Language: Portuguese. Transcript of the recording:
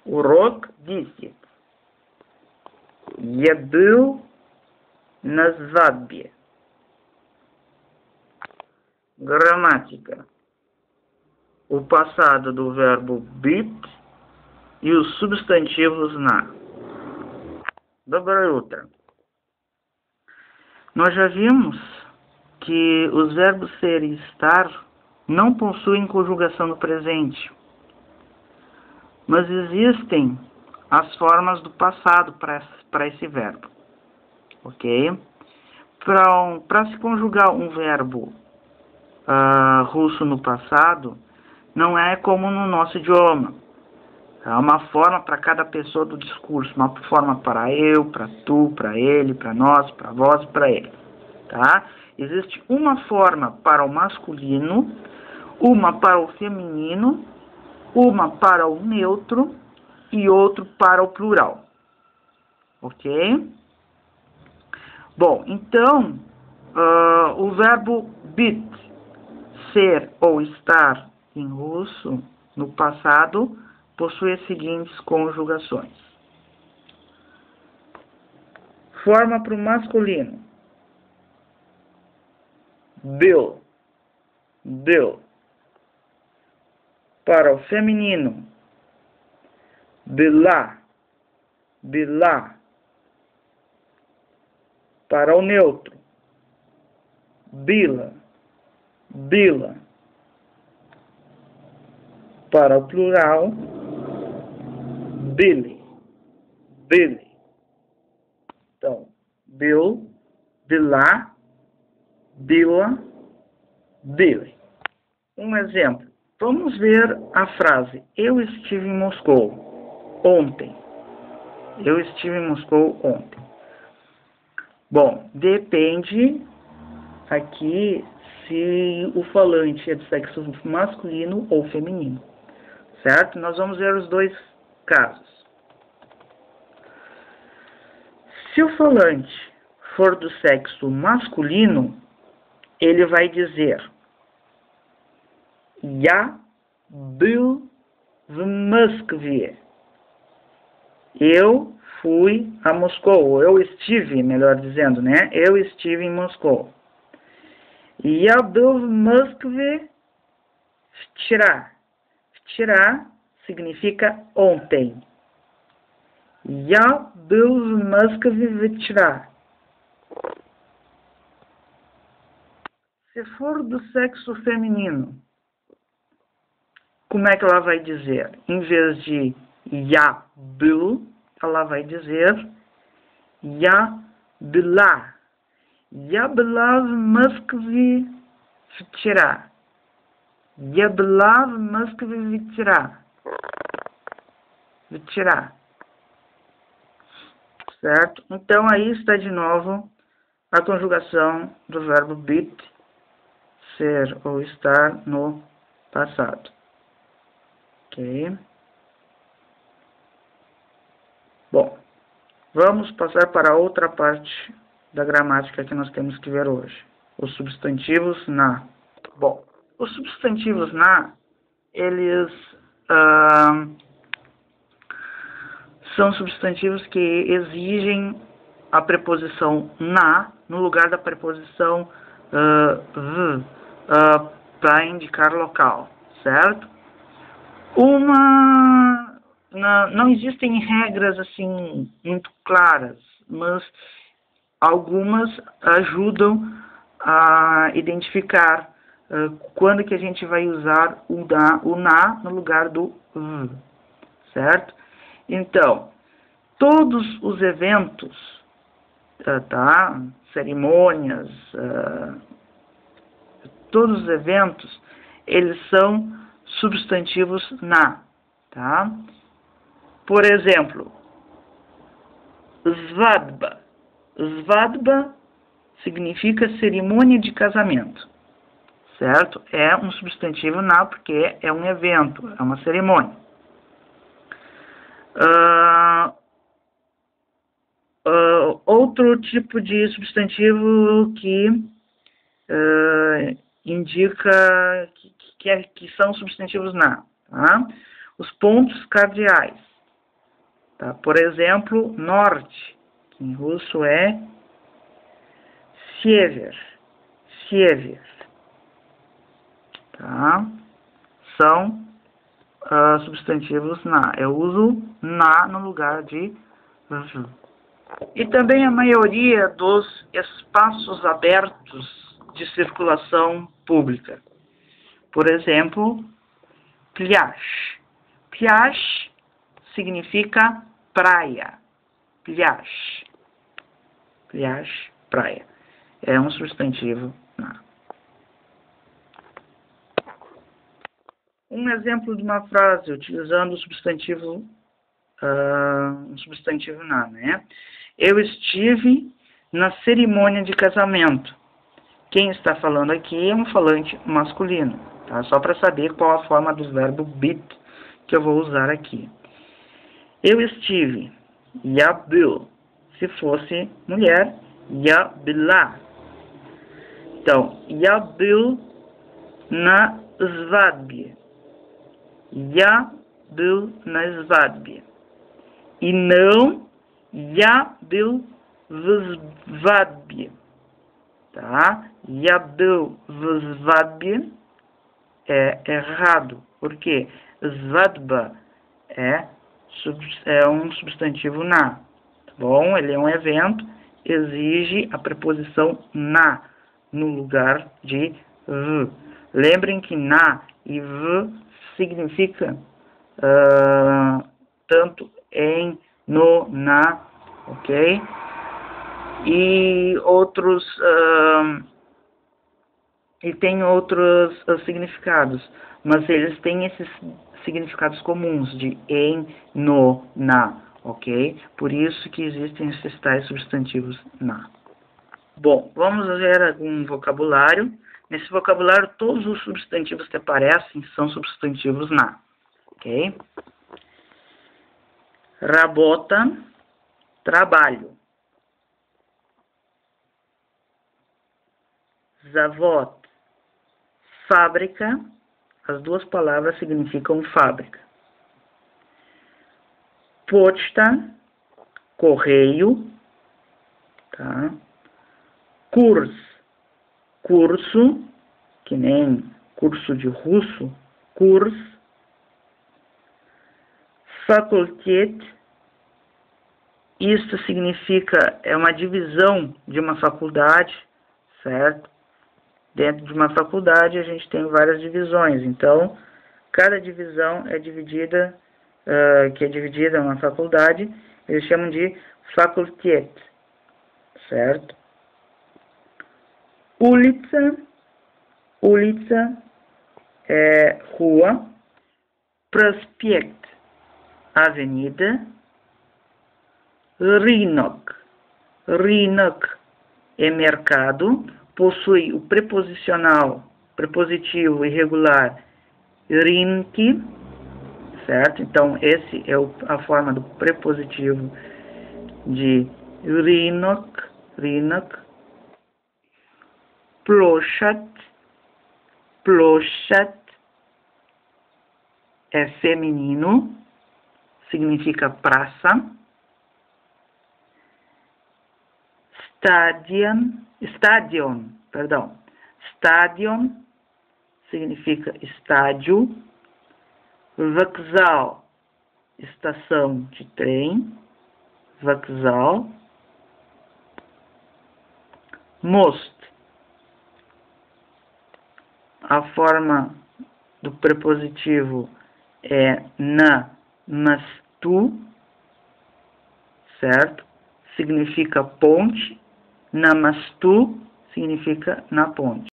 Урок 10. Я был на свадьбе. Gramática. O passado do verbo быть e os substantivos na. Доброе утро. Nós já vimos que os verbos ser e estar não possuem conjugação no presente, mas existem as formas do passado para esse verbo, ok? Para se conjugar um verbo russo no passado, não é como no nosso idioma. É uma forma para cada pessoa do discurso, uma forma para eu, para tu, para ele, para nós, para vós e para ele, tá? Existe uma forma para o masculino, uma para o feminino, uma para o neutro e outro para o plural, ok? Bom, então, o verbo быть, ser ou estar em russo, no passado, possui as seguintes conjugações. Forma para o masculino. Был. Para o feminino. Была. Para o neutro. Bila. Para o plural. Bili. Então, bil, bila, bila, bili. Um exemplo. Vamos ver a frase: eu estive em Moscou ontem. Eu estive em Moscou ontem. Bom, depende aqui se o falante é de sexo masculino ou feminino. Certo? Nós vamos ver os dois casos. Se o falante for do sexo masculino, ele vai dizer: Я был в Москве. Eu fui a Moscou. Eu estive, melhor dizendo, né? Eu estive em Moscou. Я был в Москве вчера. Вчера significa ontem. Я был в Москве вчера. Se for do sexo feminino, como é que ela vai dizer? Em vez de я был, ela vai dizer я была. Я была в Москве вчера. Я была в Москве вчера. Certo? Então, aí está de novo a conjugação do verbo быть, ser ou estar no passado. Ok? Bom, vamos passar para outra parte da gramática que nós temos que ver hoje. Os substantivos na. Bom, os substantivos na, eles são substantivos que exigem a preposição na no lugar da preposição v para indicar local, certo? Não existem regras assim muito claras, mas algumas ajudam a identificar quando que a gente vai usar o na no lugar do v, certo? Então, todos os eventos, cerimônias, todos os eventos, eles são substantivos na, tá? Por exemplo, svadba. Svadba significa cerimônia de casamento, certo? É um substantivo na porque é um evento, é uma cerimônia. Outro tipo de substantivo que indica que são substantivos na, tá? Os pontos cardeais. Tá? Por exemplo, norte, que em russo é siever, siever. Tá? São substantivos na. Eu uso na no lugar de v. E também a maioria dos espaços abertos de circulação pública. Por exemplo, pляж. Pляж significa praia. Pляж. Pляж, praia. É um substantivo na. Um exemplo de uma frase utilizando o substantivo um substantivo na, né? Eu estive na cerimônia de casamento. Quem está falando aqui é um falante masculino, tá? Só para saber qual a forma do verbo bit que eu vou usar aqui. Eu estive, я был. Se fosse mulher, я была. Então, я был на свадьбе. Я был на свадьбе. E não я был в свадьбе. Tá? Я был в свадьбе é errado. Por quê? Svadba é um substantivo na. Tá bom? Ele é um evento, exige a preposição na no lugar de v. Lembrem que na e v significa tanto em, no, na, ok? E outros e tem outros significados, mas eles têm esses significados comuns de em, no, na, ok? Por isso que existem esses tais substantivos na. Bom, vamos ver algum vocabulário. Nesse vocabulário, todos os substantivos que aparecem são substantivos na, ok? Работа, trabalho. Завод, fábrica. As duas palavras significam fábrica. Почта, correio. Tá? Курс, curso, que nem curso de russo, курс. Fakultet, isto significa, é uma divisão de uma faculdade, certo? Dentro de uma faculdade a gente tem várias divisões, então cada divisão é dividida, que é dividida em uma faculdade, eles chamam de fakultet, certo? Ulica, ulica é rua, prospect, avenida, rynok, rynok é mercado, possui o prepositivo irregular rynki, certo? Então, esse é a forma do prepositivo de rynok, rynok. Площадь, площадь é feminino, significa praça. Stadion, significa estádio. Vokzal, estação de trem. Vokzal. Most, a forma do prepositivo é na, mas tu, certo? Significa ponte. Namastu significa na ponte.